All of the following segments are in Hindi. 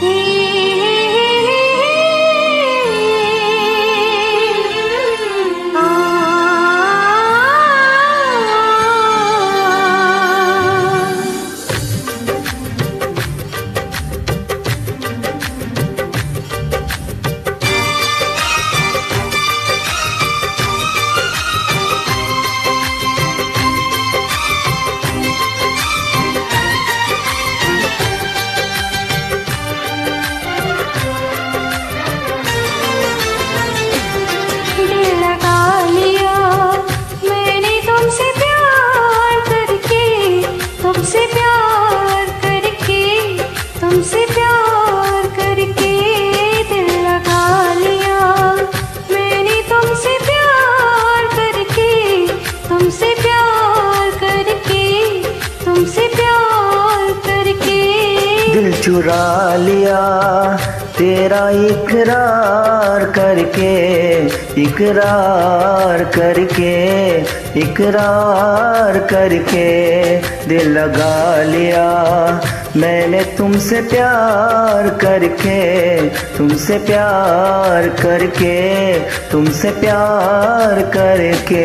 दिल चुरा लिया तेरा इकरार करके, इकरार करके, इकरार करके दिल लगा लिया मैंने तुमसे प्यार करके, तुमसे प्यार करके, तुमसे प्यार करके।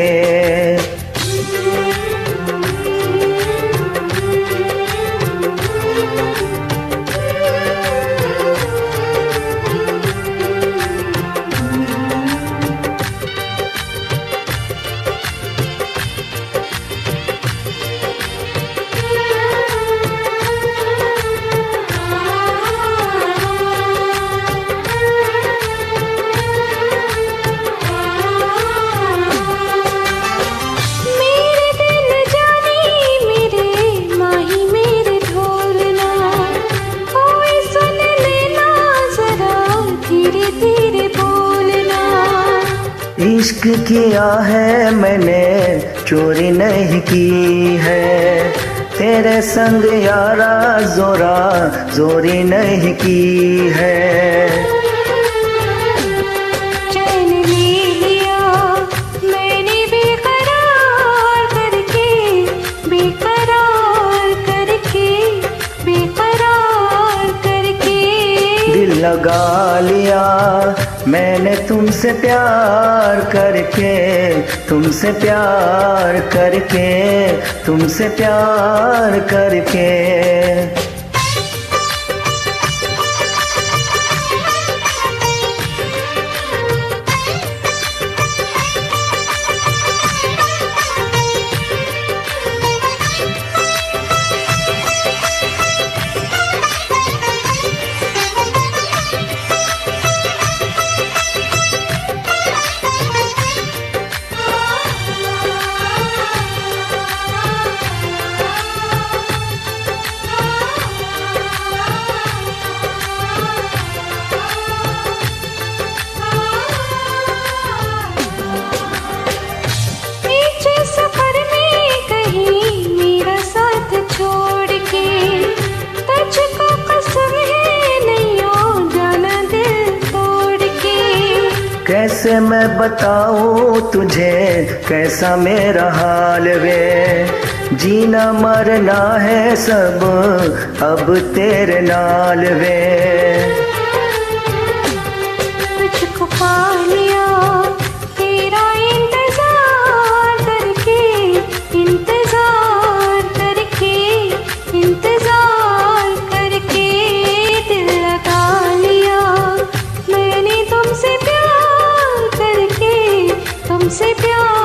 इश्क किया है मैंने चोरी नहीं की है, तेरे संग यारा जोरा जोरी नहीं की है। चैन ले लिया मैंने बेकरार करके, बेकरार करके, बेकरार करके दिल लगा लिया मैंने तुमसे प्यार करके, तुमसे प्यार करके, तुमसे प्यार करके। कैसे मैं बताऊँ तुझे कैसा मेरा हाल वे, जीना मरना है सब अब तेरे नाल वे। तुझको पा लिया तेरा इंतजार करके, इंतजार करके, इंतजार करके दिल लगा लिया मैंने तुमसे प्यार करके, तुमसे प्यार